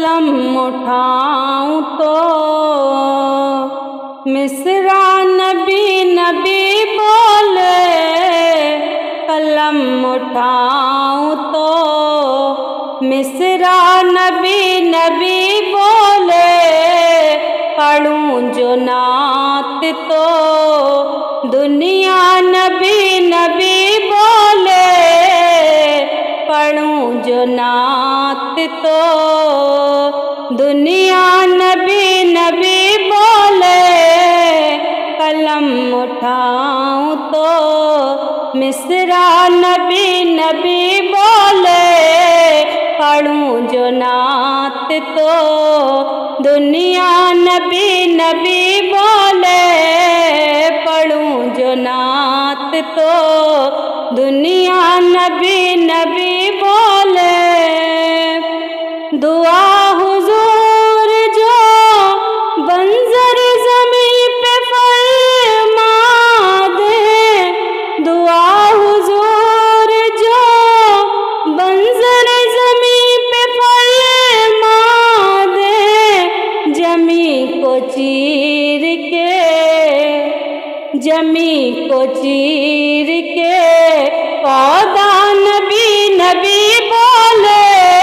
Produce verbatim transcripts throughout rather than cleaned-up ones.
قلم اٹھاؤں تو مصرع نبی نبی بولے، قلم اٹھاؤں تو مصرع نبی نبی بولے، پڑھوں جو نعت تو دنیا نبی نبی بولے، پڑھوں جو نعت تو دنیا نبی نبی بولے، قلم اٹھاؤں تو مصرع نبی نبی بولے، پڑھوں جو نعت تو دنیا نبی نبی بولے، پڑھوں جو نعت تو دنیا نبی نبی بولے۔ دعا حضور جو بنظر زمین پہ فرما دے، دعا حضور جو بنظر زمین پہ فرما دے، جمی کو چیر کے جمی کو چیر کے پودا نبی نبی بولے،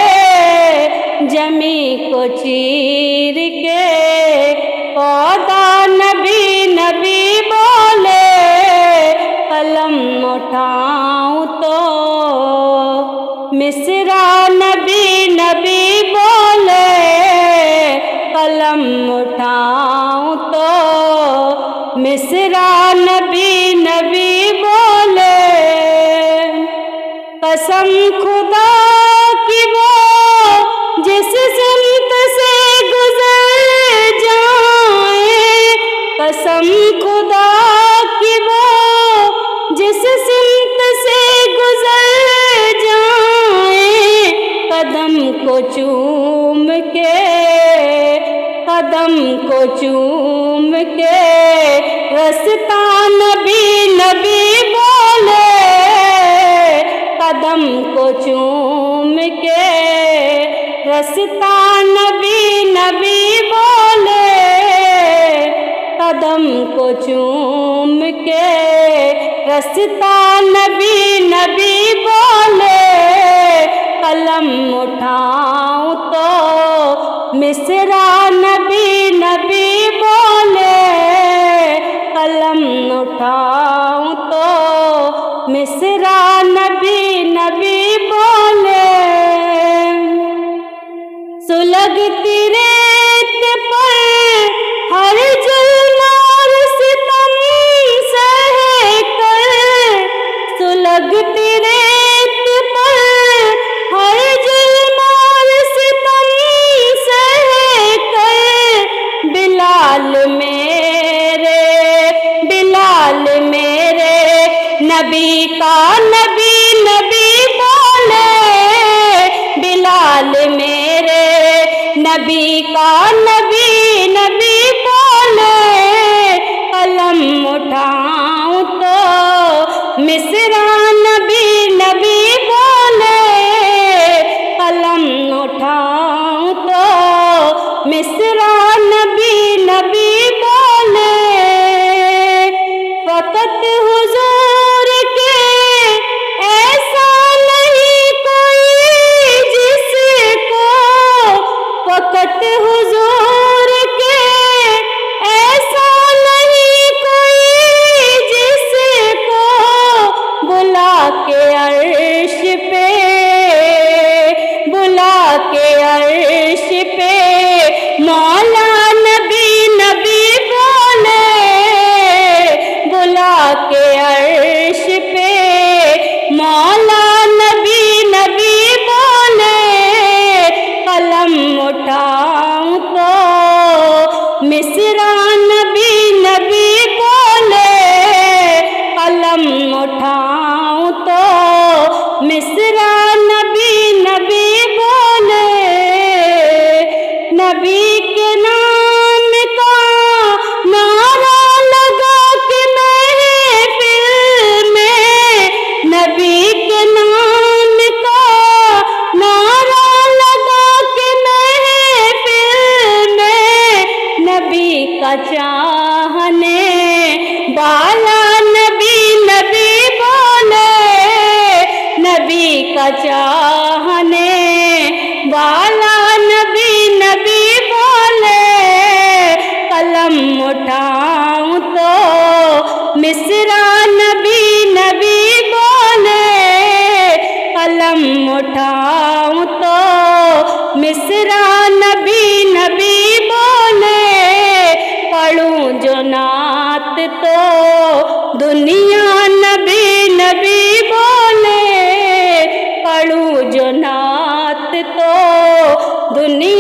جمی کو چیر کے پودا نبی نبی بولے، قلم اٹھاؤں تو مصرع نبی نبی بولے، قلم اٹھاؤں تو مصرع نبی نبی بولے۔ قسم خدا کی وہ جس سمت سے گزر جائیں، قسم خدا کی وہ جس سمت سے گزر جائیں، قدم کو چوم کے قدم کو چوم کے رستہ نبی نبی بولے، قدم کو چوم کے رستہ نبی نبی بولے، قدم کو چوم کے رستہ نبی نبی بولے، قلم اٹھاؤں تو مصرع نبی نبی بولے، قلم اٹھاؤں تو مصرع نبی نبی بولے۔ سلگتی ریت پر ہر ظلم اور ستم سہ کر، سلگتی ریت پر ہر ظلم اور ستم سہ کر، بلال میرے بلال میرے نبی کا نبی نبی بولے، بلال میرے نبی کا نبی نبی بولے، قلم اٹھاؤں تو مصرع نبی نبی بولے، قلم اٹھاؤں تو مصرع نبی نبی بولے۔ فقط حضور کے ایسا نہیں کوئی جس کو، فقط حضور کے ایسا نہیں کوئی جس کو، بلا کے عرش پہ بلا کے عرش پہ مولا نبی نبی بولے، بلا کے عرش پہ مولا نبی نبی بولے، قلم اٹھاؤں تو مصرع نبی نبی بولے، قلم اٹھاؤں تو مصرع نبی نبی بولے، نبی کے والا نبی نبی بولے قلم اٹھاؤں تو مصرع نبی نبی بولے قلم اٹھاؤں تو مصرع نبی نبی بولے پڑھوں جو نعت تو دنیا نبی نبی بولے پڑھوں جو نعت تو دنیا